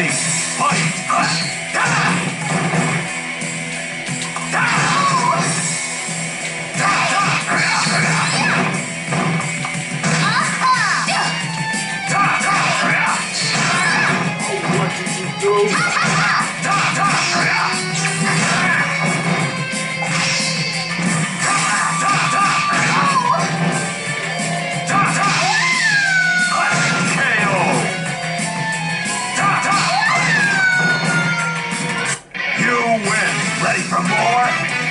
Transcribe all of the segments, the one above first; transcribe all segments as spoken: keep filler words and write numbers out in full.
ready. Fight! What did you do? Ready for more?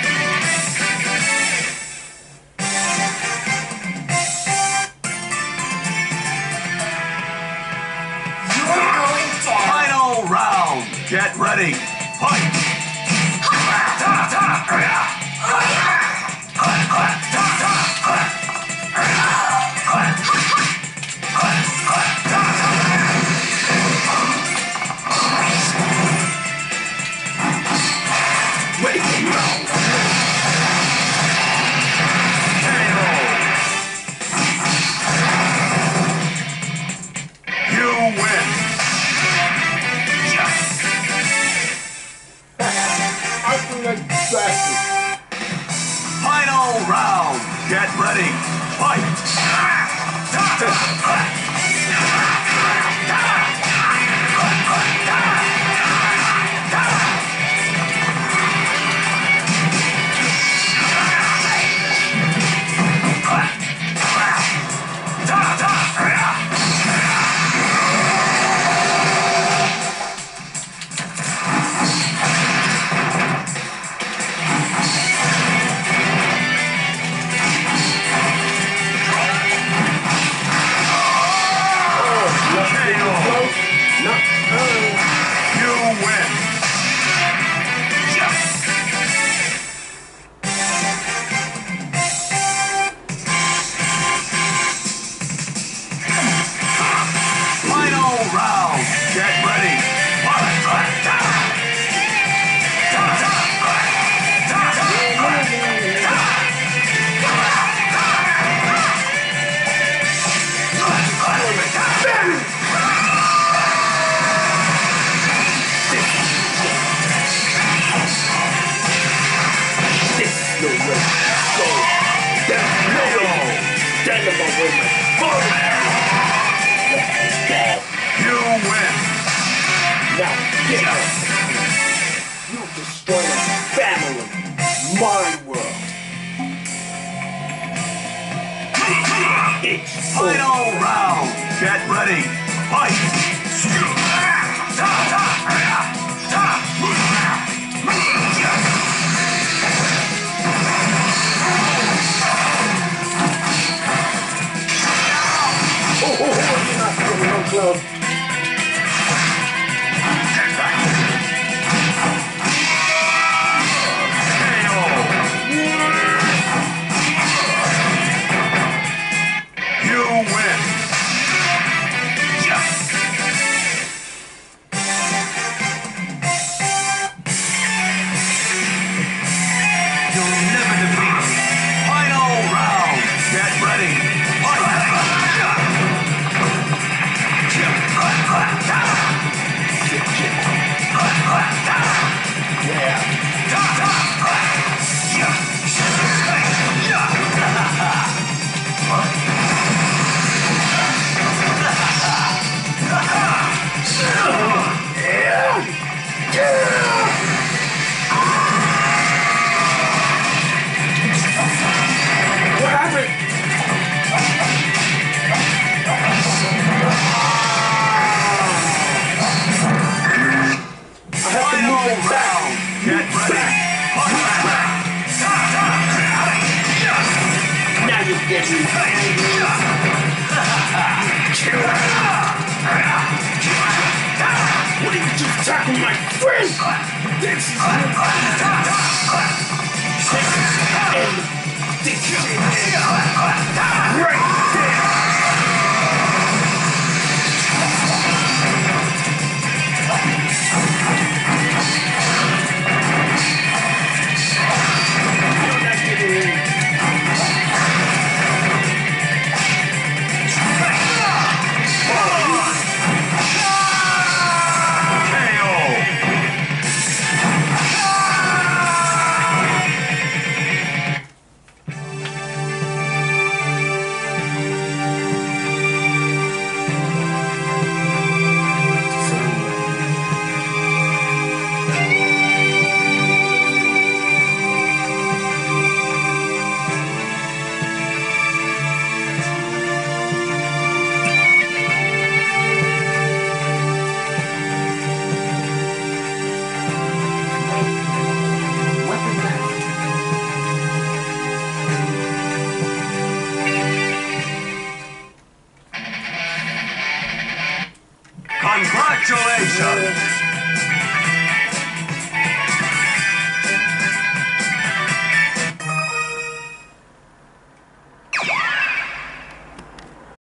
You're going down. Final round. Get ready. Fight! Final round. Get ready. Fight! You win! Now get out! You destroy my family, my world. It's Final round! Get ready! Fight! Oh, oh, oh, you're not going no club. You win! Yes! You'll never defeat me. Final round! Get ready! Fight! What happened? I have to move it back. Get ready! Now you're getting angry. What did you just tackle my friend? This is and this is right there. You're not getting in. Congratulations!